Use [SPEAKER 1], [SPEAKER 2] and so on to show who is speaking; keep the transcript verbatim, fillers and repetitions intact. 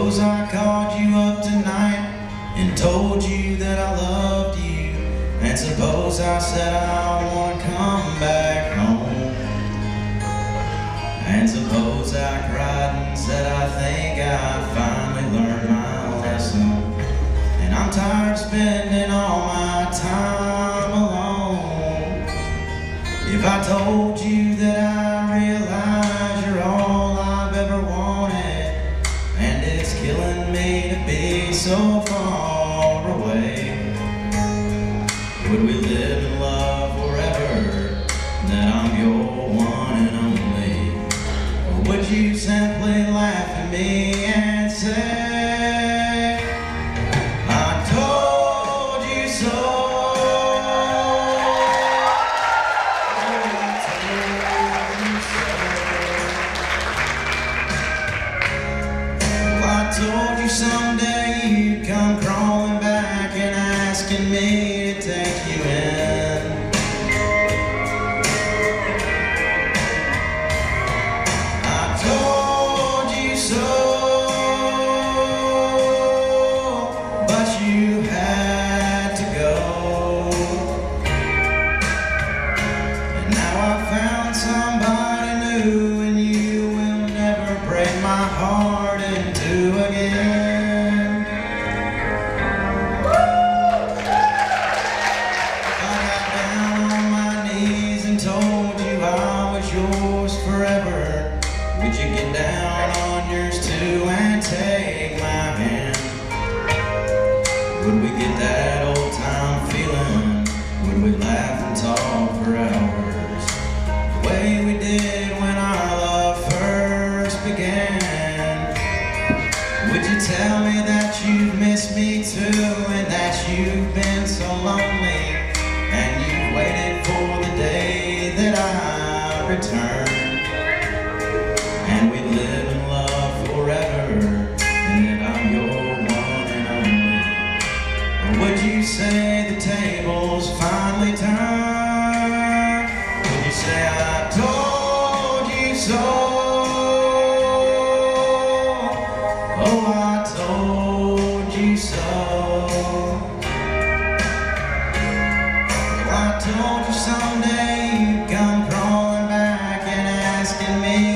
[SPEAKER 1] Suppose I called you up tonight and told you that I loved you, and suppose I said I want to come back home, and suppose I cried and said I think I finally learned my lesson, and I'm tired of spending all my time alone. If I told you that I realize you're all I've ever wanted, and it's killing me to be so far away, would we live in love forever, that I'm your one and only? Or would you simply laugh at me and say, I told you so? I told you someday you'd come crawling back and asking me to take you in. I told you so, but you had to go. And now I found somebody new, and you will never break my heart in two again. I got down on my knees and told you I was yours forever. Would you get down on yours too and take my hand? Would we get that old time feeling? Would we laugh and talk for hours, the way we did when our love first began? Would you tell me that you've missed me too, and that you've been so lonely, and you've waited for the day that I return, and we live in love forever, and that I'm your one and only? Or would you say the tables finally turned? Would you say I told you so? Oh, I told you so. Well, I told you someday you'd come crawling back and asking me